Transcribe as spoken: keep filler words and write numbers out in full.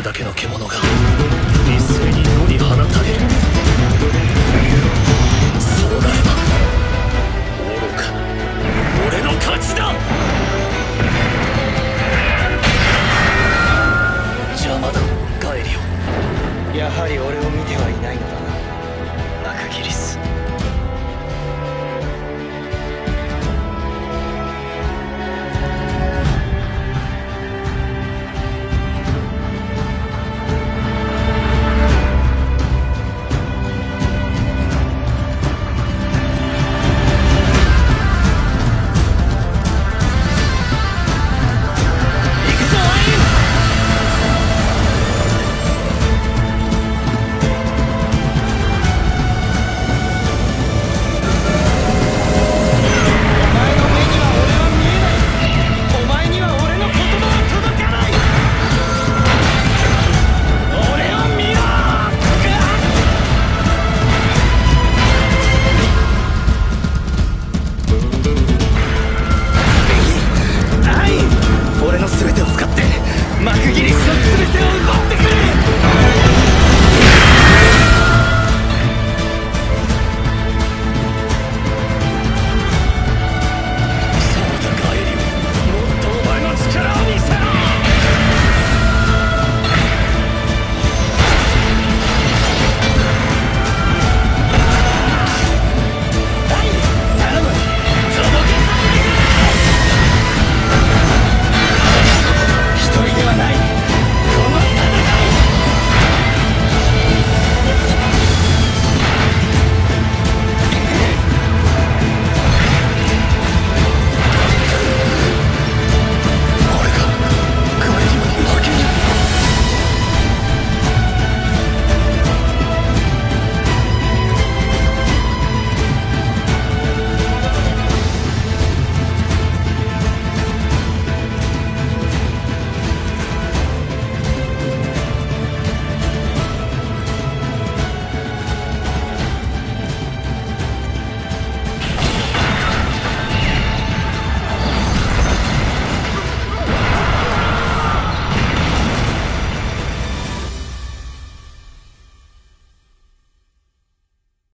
るだけの獣が一斉に野に放たれる。そうなれば愚かな俺の勝ちだ。邪魔だ、帰りよ。 やはり俺を見てはいないのだな、アクギリス。